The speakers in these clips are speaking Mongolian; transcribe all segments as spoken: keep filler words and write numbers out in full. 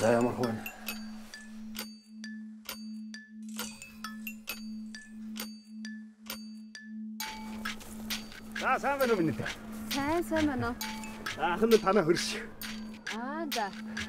За ямар хөө. За сайн байна уу минь тэ. Сайн сайн байна уу. Аахан нь танаа хөрш. Аа за.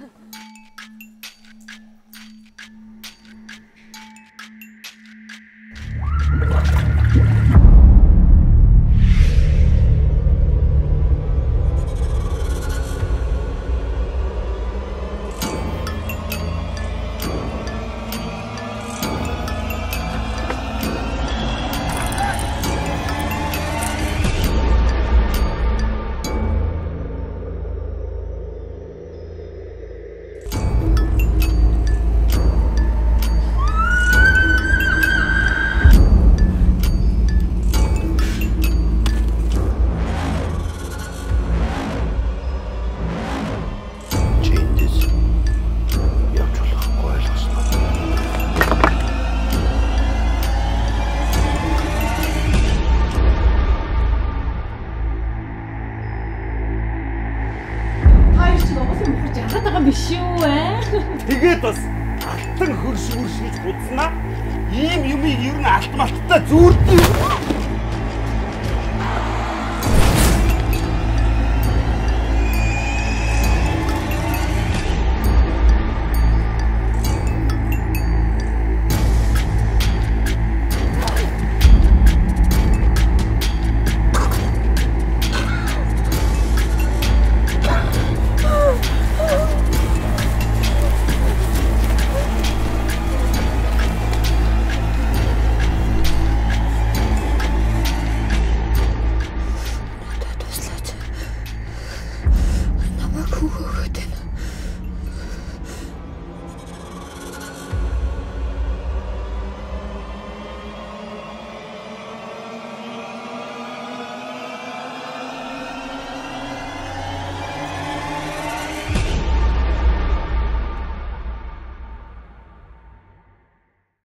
Тэгээд бас алтан хөрш хөрш гэж будснаа ийм юмыг ер нь алт малттай зүүрдэг. Хүү хөөд энэ.